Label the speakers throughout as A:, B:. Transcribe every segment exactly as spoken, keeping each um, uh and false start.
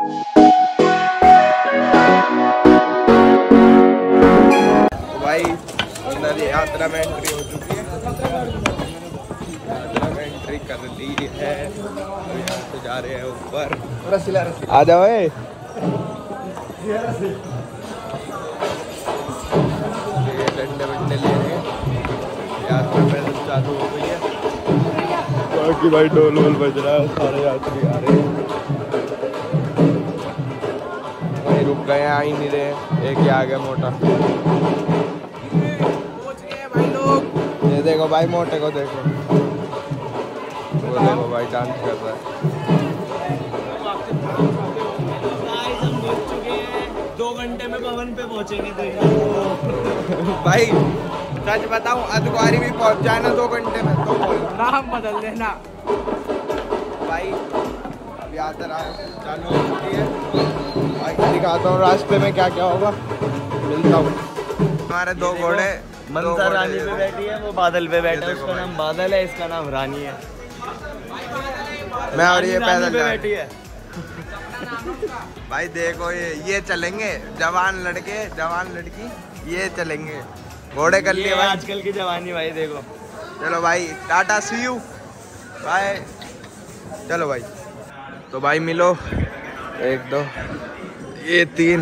A: भाई यात्रा में एंट्री हो चुकी है, यात्रा में एंट्री कर ली है, यहाँ से जा रहे हैं ऊपर। आ जाओ ये डंडे वंडे ले रहे हैं, यात्रा पैदल चालू हो गई है। बाकी भाई ढोल वोल बज रहा है, सारे यात्री आ रहे हैं। भाई रुक गए, आ ही नहीं रहे, एक ही आ गया मोटा। ये देखो भाई मोटे को देखो, वो देखो भाई डांस कर रहा है।
B: दो घंटे में भवन पे पहुंचेंगे
A: भाई सच बताऊं, अधकुआरी भी पहुंच जाए ना दो घंटे में तो
B: नाम बदल देना
A: भाई। अब यात्रा चालू हो चुकी है, भाई दिखाता हूँ रास्ते में क्या क्या होगा, मिलता हूँ। हमारे दो घोड़े,
B: मंसा रानी पे बैठी है, वो बादल पे बैठा है, उसका नाम बादल है, इसका नाम रानी है।
A: मैं और ये पैदल
B: पे बैठी है।
A: भाई देखो ये ये चलेंगे, जवान लड़के जवान लड़की ये चलेंगे, घोड़े कर लिए भाई।
B: आजकल की जवानी भाई देखो।
A: चलो भाई टाटा सी यू बाय। चलो भाई, तो भाई मिलो, एक दो ये तीन।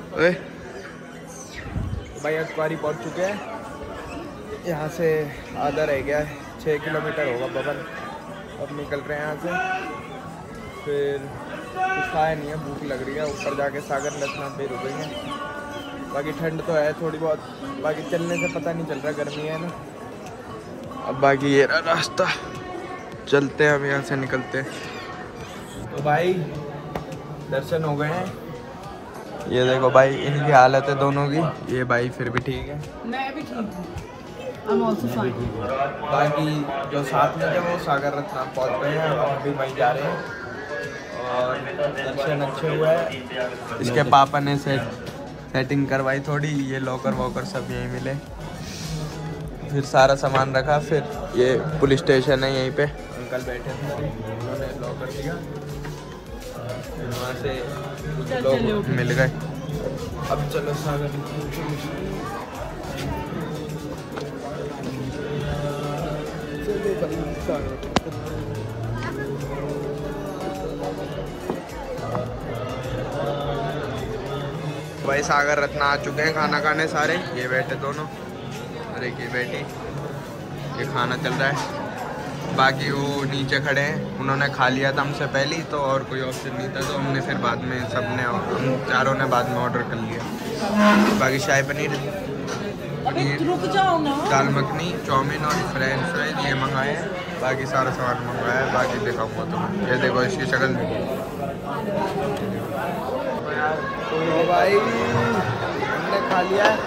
A: भाई अखबारी पहुंच चुके हैं, यहाँ से आधा रह गया है, छः किलोमीटर होगा भवन। अब निकल रहे हैं यहाँ से, फिर कुछ खाया नहीं है, भूख लग रही है, ऊपर जाके सागर लखनऊ पे रुकेंगे। बाकी ठंड तो है थोड़ी बहुत, बाकी चलने से पता नहीं चल रहा, गर्मी है ना। अब बाकी ये रहा रास्ता, चलते हैं हम यहाँ से, निकलते हैं। तो भाई दर्शन हो गए हैं, ये देखो भाई इनकी हालत है दोनों की, ये भाई फिर भी ठीक है,
C: मैं भी ठीक हूँ। I'm also fine.
A: बाकी जो साथ में थे वो सागर रत्ना पहुँच गए हैं, हम भी वहीं जा रहे हैं। और दर्शन अच्छे हुए हैं, इसके पापा ने सेट सेटिंग करवाई थोड़ी, ये लॉकर वॉकर सब यहीं मिले, फिर सारा सामान रखा। फिर ये पुलिस स्टेशन है, यहीं पे अंकल बैठे थे, उन्होंने लॉकर दिया, फिर वहाँ से लोग मिल गए। अब चलो सागर भाई सागर रत्ना आ चुके हैं खाना खाने सारे, ये बैठे दोनों, अरे ये बैठी, ये खाना चल रहा है। बाकी वो नीचे खड़े हैं, उन्होंने खा लिया था हमसे पहले ही, तो और कोई ऑप्शन नहीं था, तो हमने फिर बाद में सबने, हम चारों ने बाद में ऑर्डर कर लिया। बाकी शाही पनीर, पनीर दाल मखनी, चाउमीन और फ्रेंच फ्राइज ये मंगाए हैं। बाकी सारा सामान मंगाया है, बाकी दिखाऊंगा तुम्हें। ये देखो इसकी शक्ल देखो। तो भाई हमने खा लिया है,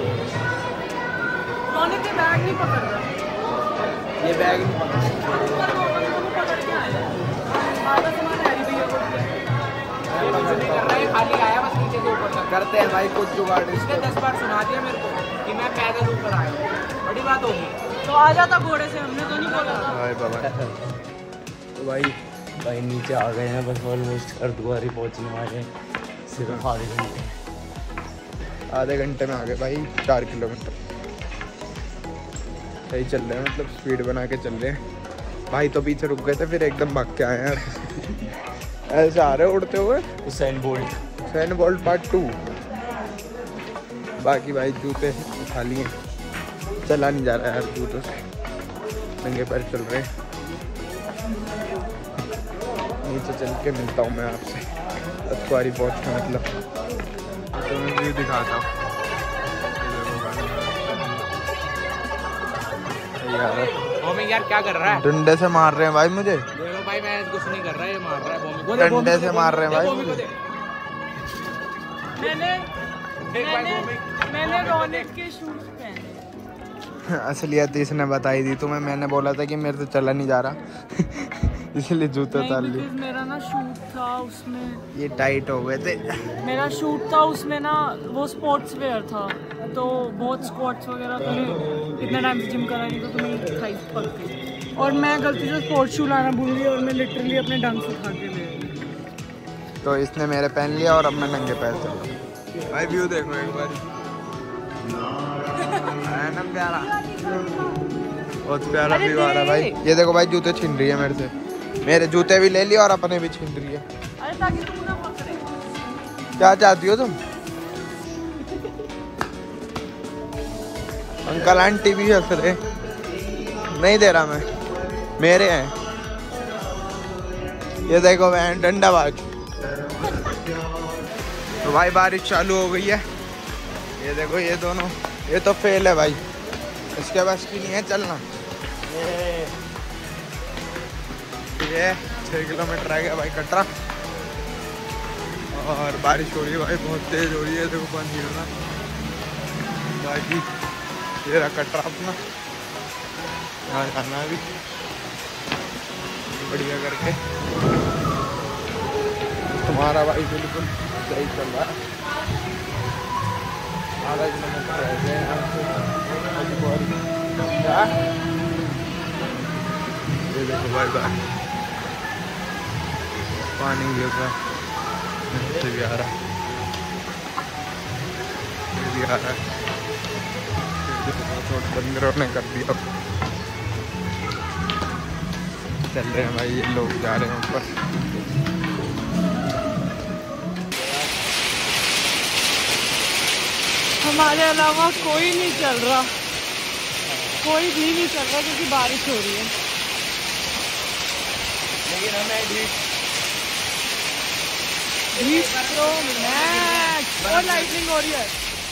C: के बैग नहीं पकड़ रहा,
A: ये बैग नहीं पकड़
C: खाली आया बस नीचे से ऊपर तक।
A: करते हैं भाई कुछ जुगाड़,
C: इसने दस बार सुना दिया मेरे को कि मैं पैदल ऊपर आया, बड़ी बात होगी तो आ जाता घोड़े से, हमने तो नहीं बोला
A: भाई बाबा।
B: तो भाई भाई नीचे आ गए हैं, बस ऑलमोस्ट अर्धकुआरी पहुंचने वाले हैं, सिर्फ आधे घंटे
A: आधे घंटे में आ गए भाई, चार किलोमीटर सही चल रहे हैं, मतलब स्पीड बना के चल रहे हैं। भाई तो पीछे रुक गए थे, फिर एकदम भाग के आए हैं ऐसे आ रहे उड़ते हुए।
B: Usain Bolt
A: Usain Bolt part two. बाकी भाई जूते उठा लिए, चला नहीं जा रहा है यार जूतों से, नंगे पैर चल रहे हैं। नीचे चल के मिलता हूँ मैं आपसे, अखबारी पहुँच के, मतलब तो मैं व्यू दिखाता हूँ। यार
C: यार क्या कर रहा है,
A: डंडे से मार रहे हैं भाई मुझे।
C: देखो भाई मैं कुछ नहीं कर रहा है, ये मार रहा है बॉमी,
A: डंडे से मार रहे हैं भाई मुझे।
C: मैंने मैंने मैंने रॉनेट के शूज पहने।
A: असलियत इसने बताई दी तुम्हें, मैंने बोला था कि मेरे से चला नहीं जा रहा इसलिए जूते उतार लिए।
C: मेरा ना शूट था उसमें,
A: ये टाइट हो गए थे।
C: मेरा शूट था उसमें ना, वो स्पोर्ट्स वेयर था, तो बहुत स्क्वाट्स वगैरह करे, इतना टाइम से जिम करा नहीं तो तुम्हें थाइस पक गई, और मैं गलती से स्पोर्ट्स शू लाना भूल गई, और मैं लिटरली अपने ढंग से खा के ले।
A: तो इसने मेरे पहन लिया और अब मैं नंगे पैर चल रहा हूँ। भाई व्यू देखो एक बार, है ना प्यारा, बहुत प्यारा व्यू आ रहा है भाई। ये देखो भाई जूते छीन रही है मेरे से, मेरे जूते भी ले लिए और अपने भी छीन रही है।
C: अरे ताकि तुम ना पकड़े।
A: क्या चाहती हो तुम? अंकल आंटी भी हंस रहे, नहीं दे रहा मैं, मेरे हैं। ये देखो मैं डंडाबाज। तो भाई बारिश चालू हो गई है, ये देखो ये दोनों, ये तो फेल है भाई, इसके बस की नहीं है चलना। ये ये छः किलोमीटर रह गया भाई कटरा, और बारिश हो रही है भाई, बहुत तेज हो रही है। देखो पानी गिरना, बाकी ये रहा कटरा अपना, यहाँ जाना अभी बढ़िया करके। तुम्हारा भाई बिल्कुल सही चल रहा है, आधा किलोमीटर रह गए यहाँ से। ये देखो भाई भाई पानी गिर रहा है, नीचे भी आ रहा है, ये भी आ रहा है। बंदरों ने कर दिया, चल रहे हैं भाई ये लोग, जा रहे हैं ऊपर।
C: हमारे अलावा कोई नहीं चल रहा, कोई भी नहीं चल रहा क्योंकि बारिश हो रही है।
A: लेकिन हमें
C: और लाइटिंग हो रही है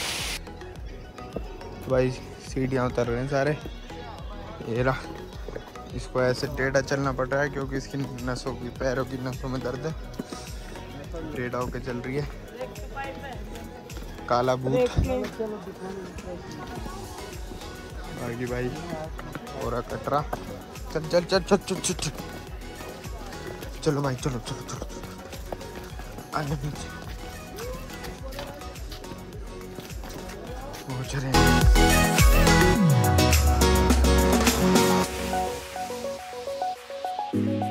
A: भाई, सीढ़ियाँ उतर रहे हैं सारे। ये रहा, इसको ऐसे टेढ़ा चलना पड़ रहा है क्योंकि इसकी नसों की, पैरों की नसों में दर्द है, टेढ़ा होके चल रही है। काला भूत आगे भाई, और कटरा। चल चल चल चल चल चल चल चलो भाई, चलो चलो चलो आगे नीचे पहुंच रहे हैं।